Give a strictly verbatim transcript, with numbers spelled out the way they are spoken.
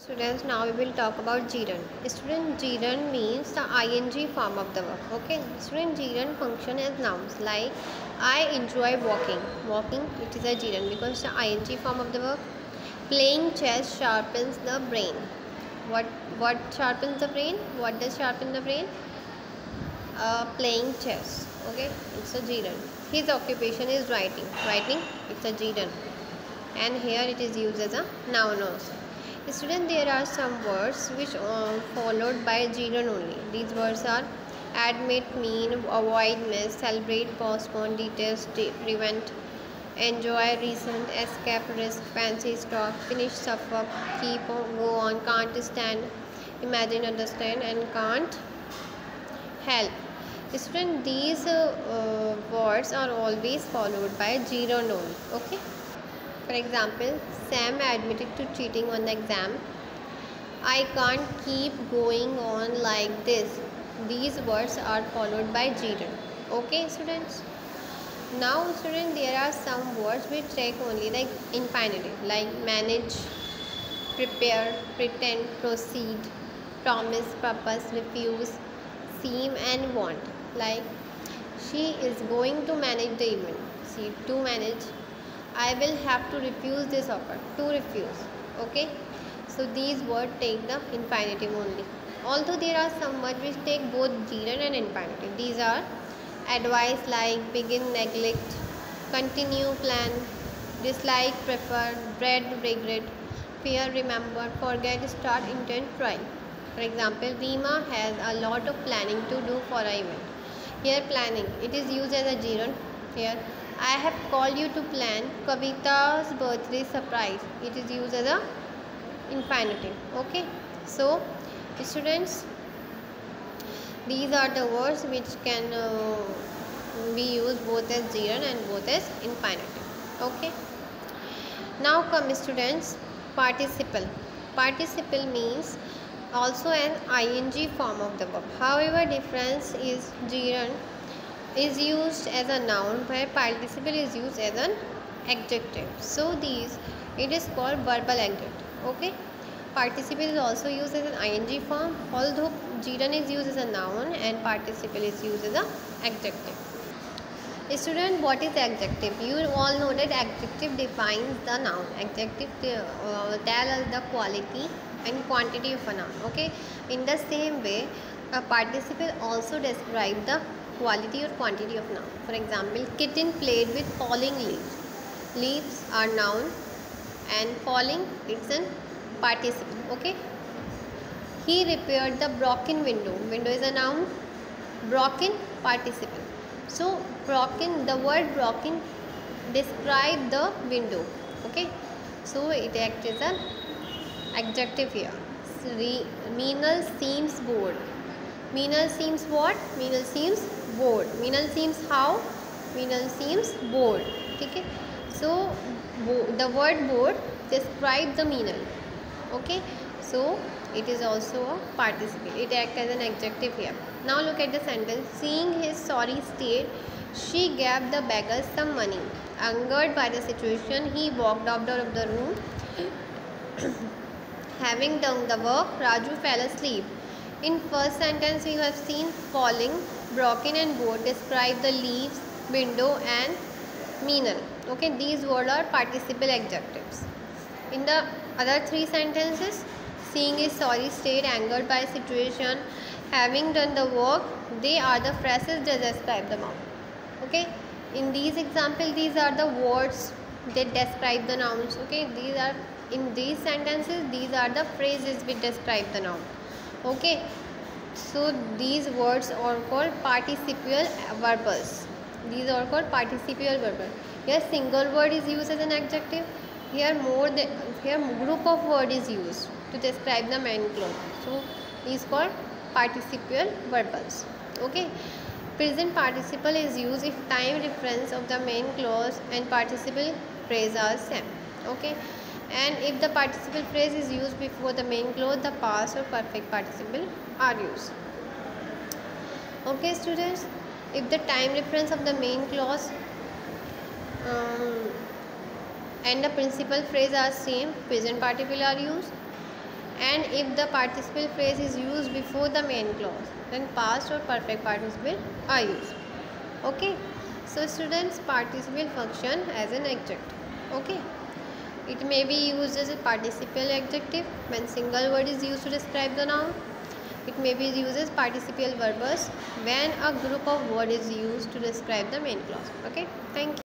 Students, now we will talk about gerund. Student, gerund means the ing form of the verb. Okay. Student, gerund function as nouns like I enjoy walking. Walking, it is a gerund because the ing form of the verb. Playing chess sharpens the brain. What what sharpens the brain? What does sharpen the brain? Uh, playing chess. Okay, it's a gerund. His occupation is writing. Writing, it's a gerund. And here it is used as a noun also. Student, there are some words which uh, followed by gerund only. These words are admit, mean, avoid, miss, celebrate, postpone, detest, prevent, enjoy, recent, escape, risk, fancy, stop, finish, suffer, keep, go on, can't stand, imagine, understand, and can't help. Student, these uh, uh, words are always followed by gerund only. Okay. For example, Sam admitted to cheating on the exam. I can't keep going on like this. These words are followed by gerund. Okay, students? Now, students, there are some words which take only like infinitive, like manage, prepare, pretend, proceed, promise, purpose, refuse, seem, and want. Like, she is going to manage the event. See, to manage. I will have to refuse this offer. To refuse. Okay. So these words take the infinitive only. Although there are some words which take both gerund and infinitive. These are advice, like, begin, neglect, continue, plan, dislike, prefer, dread, regret, fear, remember, forget, start, intend, try. For example, Rima has a lot of planning to do for an event. Here planning, it is used as a gerund. Here I have called you to plan Kavita's birthday surprise. It is used as a infinitive. Okay. So, students, these are the words which can uh, be used both as gerund and both as infinitive. Okay. Now come, students, participle. Participle means also an ing form of the verb. However, difference is gerund is used as a noun where participle is used as an adjective. So these, it is called verbal adjective. Okay. Participle is also used as an ing form, although gerund is used as a noun and participle is used as an adjective. Student, what is adjective? You all know that adjective defines the noun. Adjective uh, tell us the quality and quantity of a noun. Okay. In the same way, a participle also describes the quality or quantity of noun. For example, kitten played with falling leaves. Leaves are noun and falling, it's an participle. Okay. He repaired the broken window. Window is a noun. Broken, participle. So broken, the word broken describe the window. Okay. So it acts as an adjective here. Meenal seems bored. Meenal seems what? Meenal seems bored. Meenal seems how? Meenal seems bored. Okay. So the word bored describes the Meenal. Okay. So it is also a participle. It acts as an adjective here. Now look at the sentence. Seeing his sorry state, she gave the beggar some money. Angered by the situation, he walked out of the room. Having done the work, Raju fell asleep. In first sentence, we have seen falling, broken, and bored describe the leaves, window, and Meenal. Okay, these words are participle adjectives. In the other three sentences, seeing his sorry state, angered by situation, having done the work, they are the phrases that describe the noun. Okay. In these examples, these are the words that describe the nouns. Okay. These are in these sentences, these are the phrases which describe the noun. Okay. So these words are called participial verbs. These are called participial verbs. Here single word is used as an adjective. Here more than here group of word is used to describe the main clause. So these called participial verbs. Okay. Present participle is used if time reference of the main clause and participle phrase are same. Okay. And if the participle phrase is used before the main clause, the past or perfect participle are used. Okay, students. If the time reference of the main clause um, and the principal phrase are same, present participle are used. and if the participle phrase is used before the main clause, then past or perfect participle are used. Okay, so students, participle function as an adjective. Okay, it may be used as a participial adjective when single word is used to describe the noun. It may be used as participial verbose when a group of words is used to describe the main clause. Okay, thank you.